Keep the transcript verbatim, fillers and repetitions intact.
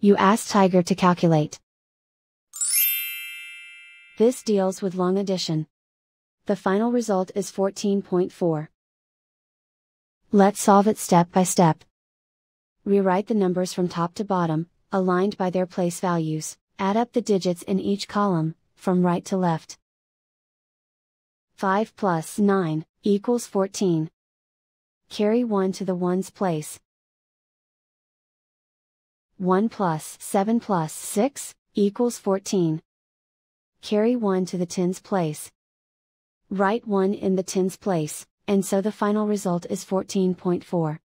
You ask Tiger to calculate. This deals with long addition. The final result is fourteen point four. Let's solve it step by step. Rewrite the numbers from top to bottom, aligned by their place values, add up the digits in each column, from right to left. five plus nine, equals fourteen. Carry one to the ones place. one plus seven plus six, equals fourteen. Carry one to the tens place. Write one in the tens place, and so the final result is fourteen point four.